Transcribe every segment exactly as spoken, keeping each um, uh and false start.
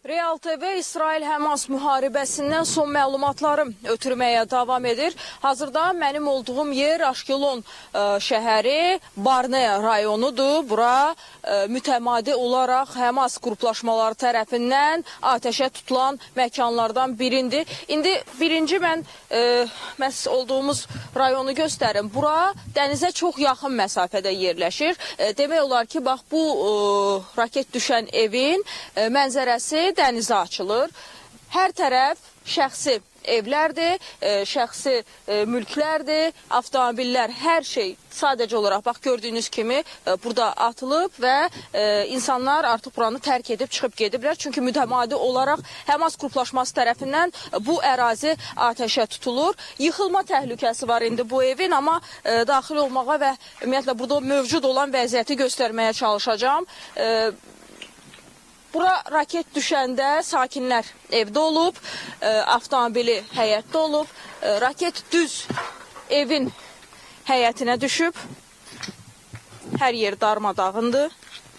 Real T V İsrail-Həmas müharibəsindən son məlumatları ötürməyə davam edir. Hazırda mənim olduğum yer Aşkelon ə, şəhəri, Barnea rayonudur. Bura ə, mütəmadi olaraq Həmas qruplaşmaları tərəfindən atəşə tutulan məkanlardan birindir. İndi birinci mən ə, məhz olduğumuz rayonu göstərim. Bura dənizə çox yaxın məsafədə yerləşir. Ə, demək olar ki, bax bu ə, raket düşən evin ə, mənzərəsi dənizə açılır. Hər tərəf şəxsi evlərdir, e, şəxsi e, mülklərdir, avtomobillər, hər şey sadəcə olaraq bax gördüyünüz kimi e, burada atılıb və e, insanlar artıq buranı tərk edib çıxıb gediblər. Çünki mütəmadi olaraq Həmas qruplaşması tərəfindən bu ərazi atəşə tutulur. Yıxılma təhlükəsi var indi bu evin, amma e, daxil olmağa və ümumiyyətlə burada mövcud olan vəziyyəti göstərməyə çalışacağım. E, Bura raket düşəndə sakinlər evdə olub, e, avtomobili həyətdə olub, e, raket düz evin həyətinə düşüb, hər yer darmadağındır.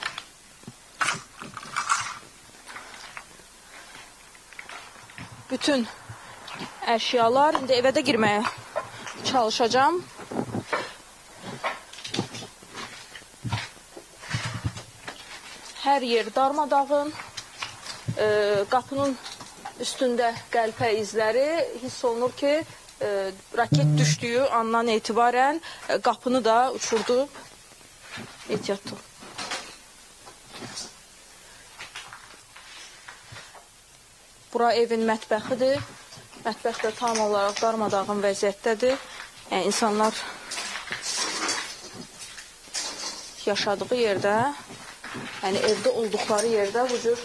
Bütün əşyalar, indi evə də girməyə çalışacağım. Hər yer darmadağın, e, qapının üstündə qəlpə izləri hiss olunur ki, e, raket düşdüyü andan etibarən e, qapını da uçurdu. Ehtiyatlı. Bura evin mətbəxidir. Mətbəx də tam olaraq darmadağın vəziyyətdədir. Yəni, insanlar yaşadığı yerdə, yəni evdə olduqları yerdə bu cür.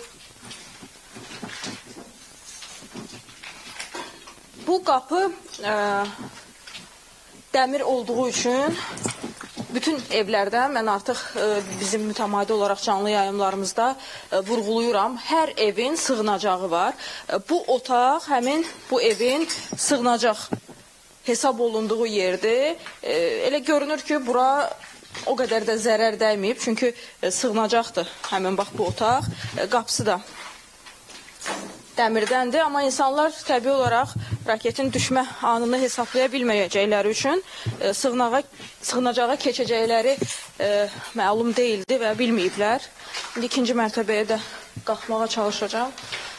Bu qapı ə, dəmir olduğu üçün bütün evlərdə mən artıq ə, bizim mütəmadi olaraq canlı yayımlarımızda ə, vurğuluyuram. Hər evin sığınacağı var. Ə, bu otaq həmin bu evin sığınacaq hesab olunduğu yerdir. Ə, elə görünür ki, bura o qədər də zərər dəyməyib, çünki e, sığınacaqdır həmin bax bu otaq. E, qapısı da dəmirdəndir, amma insanlar təbii olaraq raketin düşmə anını hesablaya bilməyəcəkləri üçün e, sığınağa, sığınacağa keçəcəkləri e, məlum deyildi və bilməyiblər. İndi ikinci mərtəbəyə də qalxmağa çalışacağım.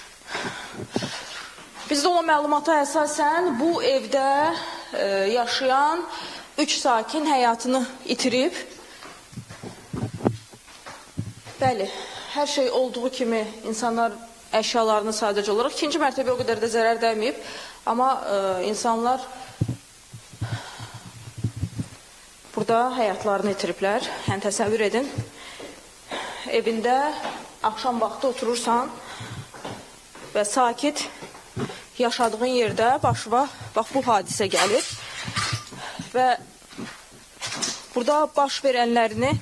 Bizdə olan məlumata əsasən bu evdə e, yaşayan üç sakin həyatını itirib. Bəli, hər şey olduğu kimi insanlar əşyalarını sadəcə olaraq, ikinci mərtəbə o qədər də zərər dəyməyib, amma e, insanlar burada həyatlarını itiriblər. Yəni, təsəvvür edin, evində axşam vaxtı oturursan və sakit yaşadığın yerdə başına bax bu hadisə gəlir və burada baş verənlərini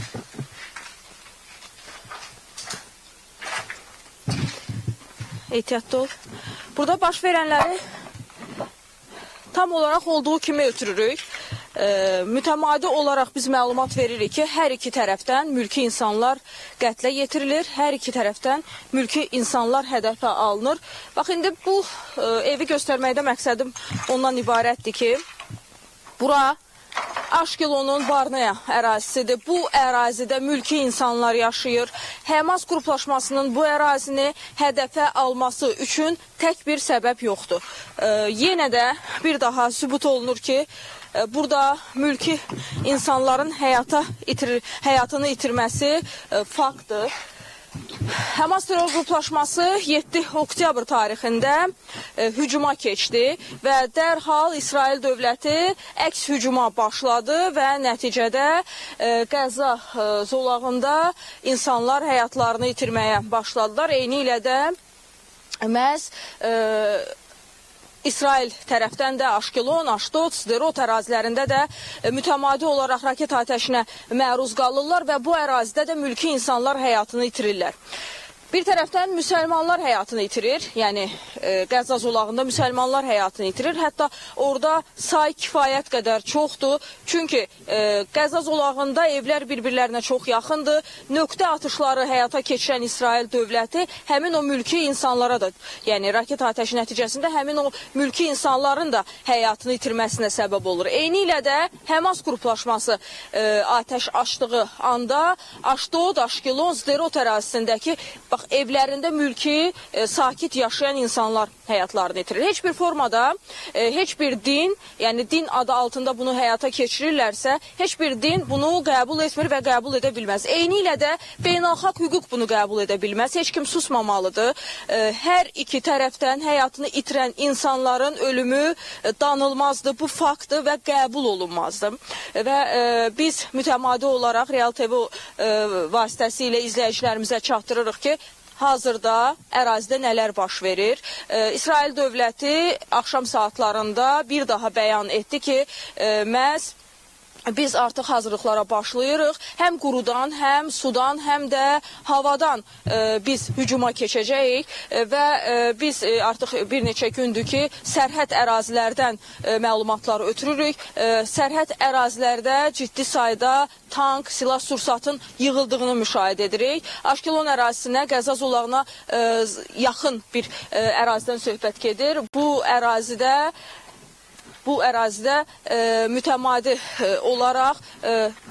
ehtiyatlı ol. Burada baş verənləri tam olaraq olduğu kimi ötürürük. E, mütəmadi olaraq biz məlumat veririk ki, hər iki tərəfdən mülki insanlar qətlə yetirilir, hər iki tərəfdən mülki insanlar hədəfə alınır. Bax, indi bu e, evi göstərməkdə məqsədim ondan ibarətdir ki, bura Aşkelonun Barnea ərazisidir. Bu ərazidə mülki insanlar yaşayır. Həmas qruplaşmasının bu ərazini hədəfə alması üçün tək bir səbəb yoxdur. E, yenə də bir daha sübut olunur ki, e, burada mülki insanların həyata itir, həyatını itirməsi e, faktdır. Həmas terror qruplaşması yeddi oktyabr tarixində e, hücuma keçdi və dərhal İsrail dövləti əks hücuma başladı və nəticədə e, Qəzza e, zolağında insanlar həyatlarını itirməyə başladılar. Eyni ilə də məhz e, İsrail tərəfdən də Aşkelon, Aşdod, Sderot ərazilərində də mütəmadi olaraq raket atəşinə məruz qalırlar və bu ərazidə də mülki insanlar həyatını itirirlər. Bir tərəfdən müsəlmanlar həyatını itirir, yəni e, Qəzza zolağında müsəlmanlar həyatını itirir. Hətta orada say kifayət qədər çoxdur. Çünki e, Qəzza zolağında evlər bir-birlərinə çox yaxındır. Nöqtə atışları həyata keçirən İsrail dövləti həmin o mülki insanlara da, yəni raket atəşi nəticəsində həmin o mülki insanların da həyatını itirməsinə səbəb olur. Eyni ilə də Həmas qruplaşması e, atəş açdığı anda Aşdod, Aşkelon, Sderot ərazisindəki bax, evlərində mülki, e, sakit yaşayan insanlar həyatlarını itirir. Heç bir formada, e, heç bir din, yəni din adı altında bunu həyata keçirirlərsə, heç bir din bunu qəbul etmir və qəbul edə bilməz. Eyni ilə də beynəlxalq hüquq bunu qəbul edə bilməz. Heç kim susmamalıdır. E, hər iki tərəfdən həyatını itirən insanların ölümü e, danılmazdır. Bu faktdır və qəbul olunmazdır. E, və e, biz mütəmadi olaraq Real T V e, vasitəsilə izləyicilərimizə çatdırırıq ki, hazırda ərazidə nələr baş verir. E, İsrail dövləti axşam saatlarında bir daha bəyan etdi ki, e, məhz biz artıq hazırlıqlara başlayırıq. Həm qurudan, həm sudan, həm də havadan e, biz hücuma keçəcəyik e, və e, biz e, artıq bir neçə gündür ki, sərhəd ərazilərdən e, məlumatları ötürürük. E, sərhəd ərazilərdə ciddi sayda tank, silah sursatın yığıldığını müşahidə edirik. Aşkelon ərazisinə, Qəzza zolağına e, yaxın bir e, ərazidən söhbət gedir. Bu ərazidə Bu ərazidə e, mütəmadi e, olaraq e,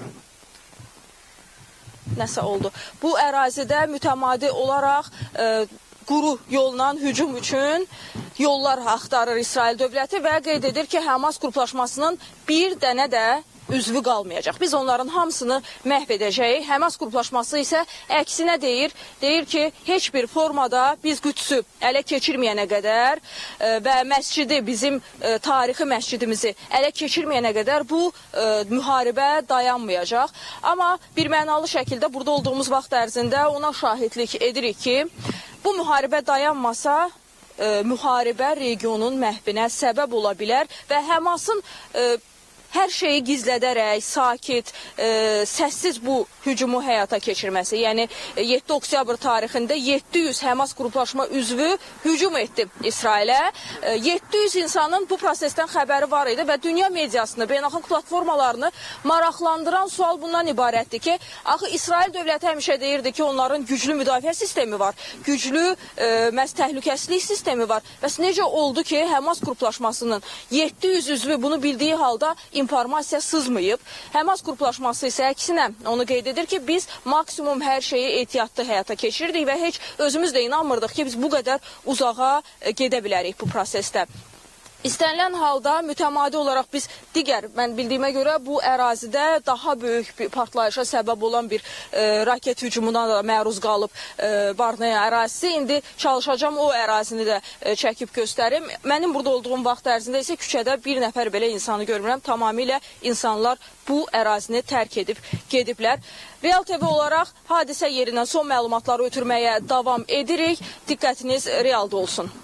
nəsə oldu. Bu ərazidə mütəmadi olaraq e, quru yolla hücum üçün yollar axtarır İsrail dövləti və qeyd edir ki, Həmas qruplaşmasının bir dənə də üzvü qalmayacaq. Biz onların hamısını məhv edəcəyik. Həmas qruplaşması isə əksinə deyir, deyir ki, heç bir formada biz Qüdsü ələ keçirməyənə qədər e, və məscidi, bizim e, tarixi məscidimizi ələ keçirməyənə qədər bu e, müharibə dayanmayacaq. Amma bir mənalı şəkildə burada olduğumuz vaxt ərzində ona şahidlik edirik ki, bu müharibə dayanmasa, e, müharibə regionun məhvinə səbəb ola bilər və Həmasın e, hər şeyi gizlədərək, sakit, e, səssiz bu hücumu həyata keçirməsi. Yəni yeddi oktyabr tarixində yeddi yüz Həmas qruplaşma üzvü hücum etdi İsrailə. E, yeddi yüz insanın bu prosesdən xəbəri var idi və dünya mediasını, beynəlxalq platformalarını maraqlandıran sual bundan ibarətdir ki, axı İsrail dövləti həmişə deyirdi ki, onların güclü müdafiə sistemi var, güclü e, məhz təhlükəsizlik sistemi var. Bəs necə oldu ki, Həmas qruplaşmasının yeddi yüz üzvü bunu bildiyi halda informasiya sızmayıb. Həmas qruplaşması isə əksinə onu qeyd edir ki, biz maksimum hər şeyi ehtiyatlı həyata keçirdik və heç özümüz də inanmırdıq ki, biz bu qədər uzağa gedə bilərik bu prosesdə. İstənilən halda mütəmadi olaraq biz digər, mən bildiyimə görə bu ərazidə daha böyük bir partlayışa səbəb olan bir e, raket hücumuna da məruz qalıb e, Barneya ərazisi. İndi çalışacağım o ərazini də e, çəkib göstərim. Mənim burada olduğum vaxt ərzində isə küçədə bir nəfər belə insanı görmürəm. Tamamilə insanlar bu ərazini tərk edib gediblər. Real T V olaraq hadisə yerindən son məlumatları ötürməyə davam edirik. Diqqətiniz Realda olsun.